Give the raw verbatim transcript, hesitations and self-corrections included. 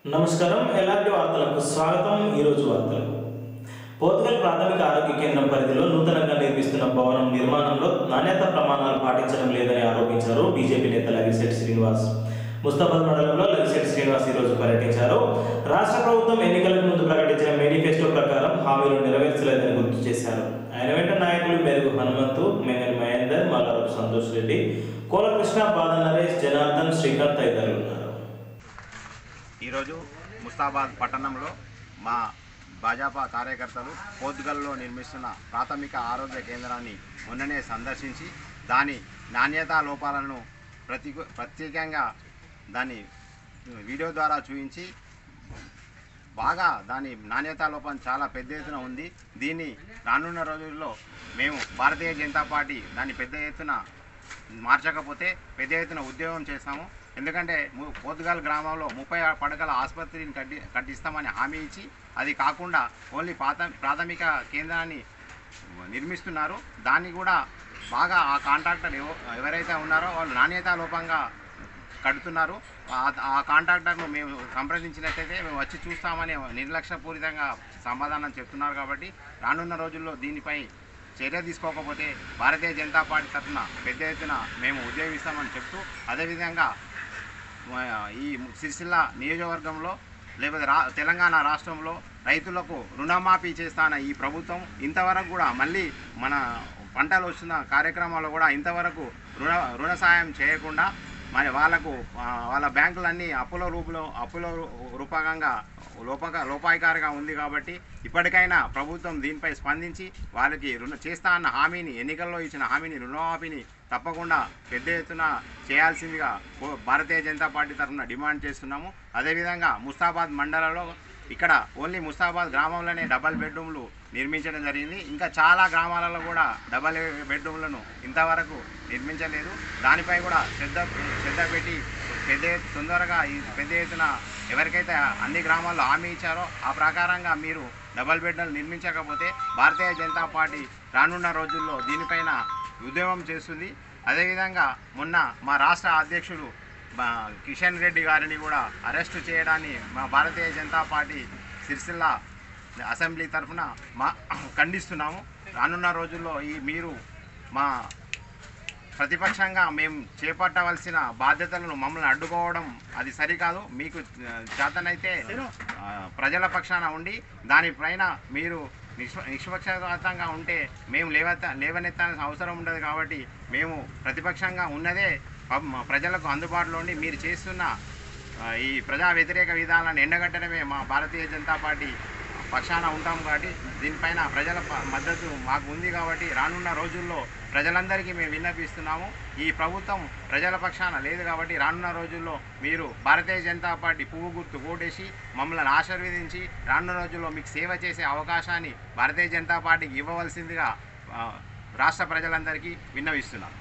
నమస్కారం. ఎలాంటి వార్తలకు స్వాగతం. ఈరోజు వార్తలు. పోర్చుగల్ ప్రాథమిక ఆరోగ్య కేంద్రం పరిధిలో నూతనంగా నిర్మిస్తున్న భవనం నిర్మాణంలో నాణ్యత ప్రమాణాలు పాటించడం లేదని ఆరోపించారు బీజేపీ నేత లగిశెట్టి శ్రీనివాస్. ముస్తాబాద్ మండలంలో లగిశెట్టి శ్రీనివాస్ ఈరోజు పర్యటించారు. రాష్ట్ర ప్రభుత్వం ఎన్నికలకు ముందు ప్రకటించిన మేనిఫెస్టో ప్రకారం హామీలు నెరవేర్చలేదని గుర్తు చేశారు. ఆయన వెంట నాయకులు మెరుగు హనుమంతు, మెంగని మహేందర్, మల్లారపు సంతోష్ రెడ్డి, కోలకృష్ణ, బాద నరేష్, జనార్దన్, శ్రీకాంత్ తదితరులు ఉన్నారు. ఈరోజు ముస్తాబాద్ పట్టణంలో మా భాజపా కార్యకర్తలు పోర్చుగల్లో నిర్మిస్తున్న ప్రాథమిక ఆరోగ్య కేంద్రాన్ని మొన్ననే సందర్శించి దాని నాణ్యతా లోపాలను ప్రతి ప్రత్యేకంగా దాన్ని వీడియో ద్వారా చూపించి బాగా దాని నాణ్యతా లోపం చాలా పెద్ద ఎత్తున ఉంది. దీన్ని రానున్న రోజుల్లో మేము భారతీయ జనతా పార్టీ దాన్ని పెద్ద ఎత్తున మార్చకపోతే పెద్ద ఎత్తున ఉద్యోగం చేస్తాము. ఎందుకంటే పోర్చుగల్ గ్రామంలో ముప్పై పడకల ఆసుపత్రిని కట్టి కట్టిస్తామని హామీ ఇచ్చి అది కాకుండా ఓన్లీ ప్రాథమిక కేంద్రాన్ని నిర్మిస్తున్నారు. దాన్ని కూడా బాగా ఆ కాంట్రాక్టర్ ఎవరైతే ఉన్నారో వాళ్ళు నాణ్యతా లోపంగా కడుతున్నారు. ఆ కాంట్రాక్టర్ను మేము సంప్రదించినట్టయితే మేము వచ్చి చూస్తామని నిర్లక్ష్యపూరితంగా సమాధానం చెప్తున్నారు. కాబట్టి రానున్న రోజుల్లో దీనిపై చర్య తీసుకోకపోతే భారతీయ జనతా పార్టీ తరఫున పెద్ద ఎత్తున మేము ఉద్యోగిస్తామని చెప్తూ, అదేవిధంగా ఈ సిరిసిల్ల నియోజకవర్గంలో లేకపోతే రా తెలంగాణ రాష్ట్రంలో రైతులకు రుణమాఫీ చేస్తాన ఈ ప్రభుత్వం ఇంతవరకు కూడా మళ్ళీ మన పంటలు వస్తున్న కార్యక్రమాల్లో కూడా ఇంతవరకు రుణ రుణ సాయం చేయకుండా మరి వాళ్ళకు వాళ్ళ బ్యాంకులన్నీ అప్పుల రూపంలో అప్పుల రూపకంగా లోపక లోపాయికారిగా ఉంది. కాబట్టి ఇప్పటికైనా ప్రభుత్వం దీనిపై స్పందించి వాళ్ళకి రుణ చేస్తా అన్న హామీని, ఎన్నికల్లో ఇచ్చిన హామీని, రుణమాఫీని తప్పకుండా పెద్ద ఎత్తున చేయాల్సిందిగా భారతీయ జనతా పార్టీ తరఫున డిమాండ్ చేస్తున్నాము. అదేవిధంగా ముస్తాబాద్ మండలంలో ఇక్కడ ఓన్లీ ముస్తాబాద్ గ్రామంలోనే డబల్ బెడ్రూమ్లు నిర్మించడం జరిగింది. ఇంకా చాలా గ్రామాలలో కూడా డబల్ బెడ్రూమ్లను ఇంతవరకు నిర్మించలేదు. దానిపై కూడా శ్రద్ధ శ్రద్ధ పెట్టి పెద్ద తొందరగా ఈ పెద్ద ఎత్తున ఎవరికైతే అన్ని గ్రామాల్లో హామీ ఇచ్చారో ఆ ప్రకారంగా మీరు డబల్ బెడ్లు నిర్మించకపోతే భారతీయ జనతా పార్టీ రానున్న రోజుల్లో దీనిపైన ఉద్యమం చేస్తుంది. అదేవిధంగా మొన్న మా రాష్ట్ర అధ్యక్షుడు కిషన్ రెడ్డి గారిని కూడా అరెస్టు చేయడాన్ని మా భారతీయ జనతా పార్టీ సిరిసిల్ల అసెంబ్లీ తరఫున మా ఖండిస్తున్నాము. రానున్న రోజుల్లో ఈ మీరు మా ప్రతిపక్షంగా మేము చేపట్టవలసిన బాధ్యతలను మమ్మల్ని అడ్డుకోవడం అది సరికాదు. మీకు చేతనైతే ప్రజల పక్షాన ఉండి దానిపైన మీరు నిష్ప నిష్పక్షపాతంగా ఉంటే మేము లేవత లేవనెత్తాల్సిన అవసరం ఉండదు. కాబట్టి మేము ప్రతిపక్షంగా ఉన్నదే ప్రజలకు అందుబాటులో ఉండి మీరు చేస్తున్న ఈ ప్రజా వ్యతిరేక విధానాలను ఎండగట్టడమే మా భారతీయ జనతా పార్టీ పక్షాన ఉంటాం. కాబట్టి దీనిపైన ప్రజల మద్దతు మాకు ఉంది. కాబట్టి రానున్న రోజుల్లో ప్రజలందరికీ మేము విన్నపిస్తున్నాము. ఈ ప్రభుత్వం ప్రజల పక్షాన లేదు. కాబట్టి రానున్న రోజుల్లో మీరు భారతీయ జనతా పార్టీ పువ్వు గుర్తు ఓటేసి మమ్మల్ని ఆశీర్వదించి రానున్న రోజుల్లో మీకు సేవ చేసే అవకాశాన్ని భారతీయ జనతా పార్టీకి ఇవ్వవలసిందిగా రాష్ట్ర ప్రజలందరికీ విన్నవిస్తున్నాం.